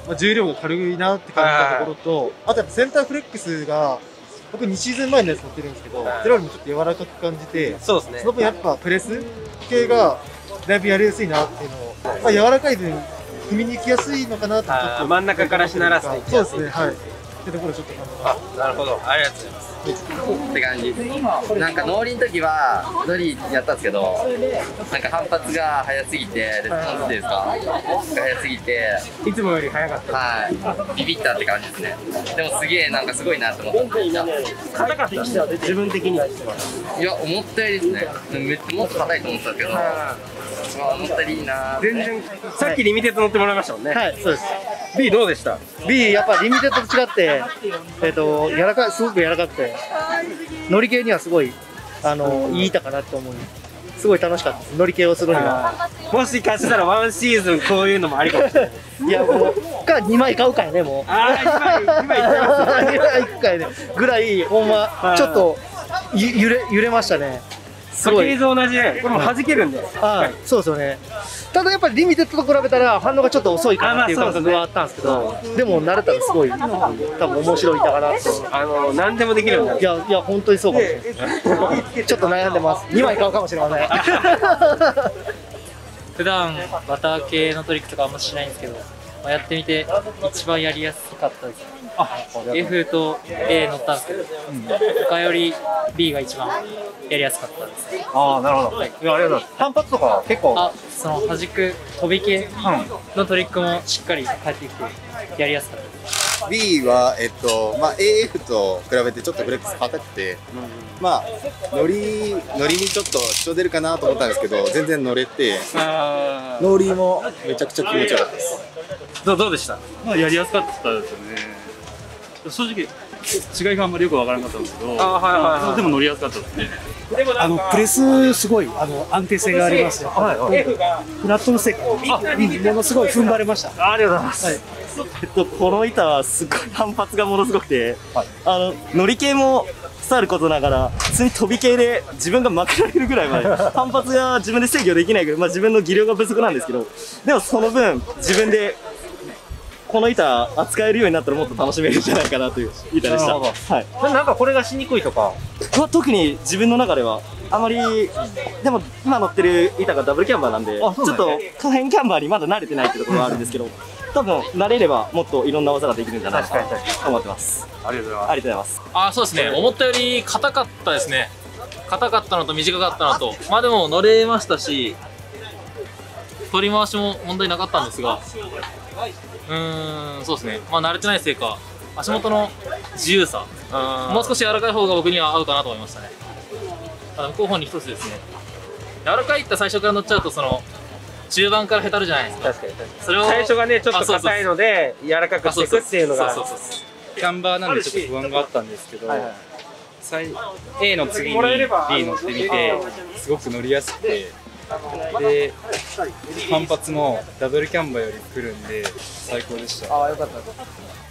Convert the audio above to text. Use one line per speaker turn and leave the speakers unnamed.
重量が軽いなって感じたところと、あとやっぱセンターフレックスが、僕2シーズン前のやつ乗ってるんですけど、それよりもちょっと柔らかく感じて、
そうですね。
その分やっぱプレス系がだいぶやりやすいなっていうのを、まあ、柔らかい分、踏みに行きやすいのかなとちょっと。
真ん中からしならせていきやすい。
そうですね、はい。ってところちょっと感じます。
なるほど、ありがとうございます。
って感じ。なんかノーリの時はノリやったんですけど、なんか反発が早すぎて、レスポンスですかが早すぎて、
いつもより早かった。
はい、ビビったって感じですね。でもすげえなんかすごいなと思ってました。
硬かった。自分的には。
いや思ったよりですね。めっちゃもっと硬いと思ってたけど、思ったよりいいな。
全然。さっきリミテッド乗ってもらいましたもんね。
はい、そうです。
B どうでした？
B やっぱリミテッドと違って、柔らかい、すごく柔らかくて、乗り系にはすごいいい板かなと思う。すごい楽しかったです。乗り系をするには。
もしかしたらワンシーズンこういうのもありかもしれない。
いやもうか2枚買うからねもう。
2枚いっちゃいます。
2枚いくからねぐらいほんまちょっと揺れましたね。
すごい。同じね。これも弾けるんで。
はい、そうですよね。ただやっぱりリミテッドと比べたら反応がちょっと遅いかなっていう感覚はあったんですけど、でも慣れたらすごい多分面白い板かなと。
何でもできるんだ。
いや本当にそうかもしれない。ちょっと悩んでます。2枚買うかもしれません。
普段バター系のトリックとかあんましないんですけど、やってみて一番やりやすかったです。F と A 乗ったんですけど、他より B が一番やりやすかったです。
ああ、なるほど。はい、いや、ありがとうございます。反発とか結構。
その弾く飛び系のトリックもしっかり返ってきてやりやすかったです。
B はまあ AF と比べてちょっとフレックス硬くて、まあ乗りにちょっと主張出るかなと思ったんですけど、全然乗れて、ノーリーもめちゃくちゃ気持ちよかったです。
どうでした？
まあやりやすかったですよね。正直違いがあんまりよくわからなかったんですけど、でも乗りやすかったですね。
プレスすごい安定性がありますよ。フラットの世界ものすごい踏ん張れました。
ありがとうございます。
この板はすごい反発がものすごくて、乗り系もさることながら普通に飛び系で自分が負けられるぐらいまで反発が自分で制御できないぐらい、自分の技量が不足なんですけど、でもその分自分でこの板扱えるようになったらもっと楽しめるんじゃないかなという板でした。はい。
なんかこれがしにくいとか
は特に自分の中ではあまり、でも今乗ってる板がダブルキャンバーなんで、ちょっと可変キャンバーにまだ慣れてないってところがあるんですけど、多分慣れればもっといろんな技ができるんじゃないかなと思ってます。
ありがとうございます。
ありがとうございます。
そうですね。思ったより硬かったですね。硬かったのと短かったのと、でも乗れましたし、取り回しも問題なかったんですが、そうですね。慣れてないせいか、足元の自由さ、もう少し柔らかい方が僕には合うかなと思いましたね。候補に一つですね。柔らかいって最初から乗っちゃうと、中盤からへたるじゃないですか。
確かに。それを最初がね、ちょっと硬いので、柔らかくしていくっていうのが。
キャンバーなんでちょっと不安があったんですけど、A の次に B 乗ってみて、すごく乗りやすくて、で、反発もダブルキャンバーより来るんで、最高でした。
よかったです。